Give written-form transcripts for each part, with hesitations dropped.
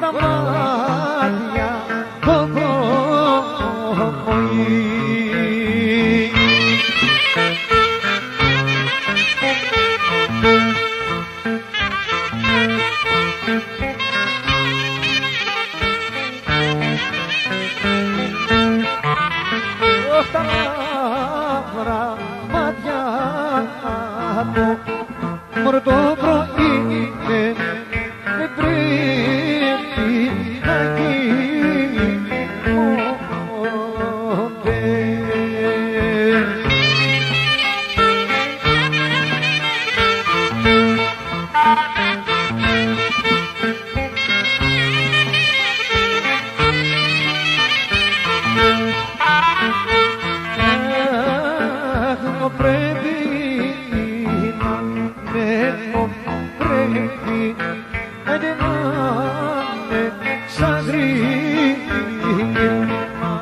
τα μάτια το πρωί. Τα μαύρα μάτια του μόνο το πρωί δεν πρέπει να κοιμώνται. Πρέπει να είναι σαν γρήγορα.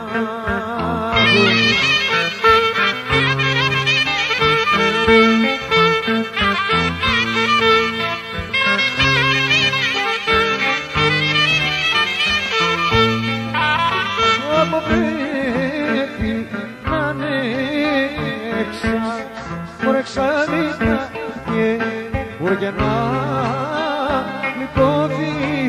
Πρέπει να είναι ξαδίνα και μπορεί να λιπώθει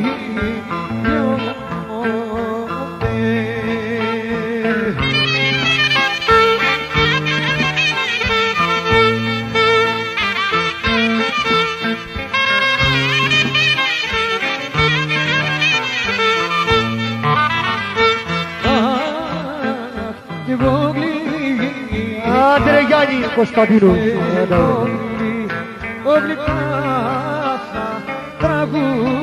Άντε ρε Γιάννη Κωνσταντίνου. Γλυκά θα τραγουδήσω.